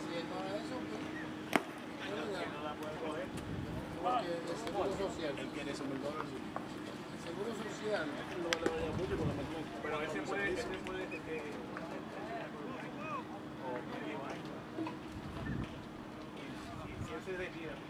él no haga eso, pues, no la puede coger. porque el seguro social. Él quiere $100,000. El seguro social. No vale vaya mucho con la máquina. Pero ese puede que... O medio año. Y si él se retira,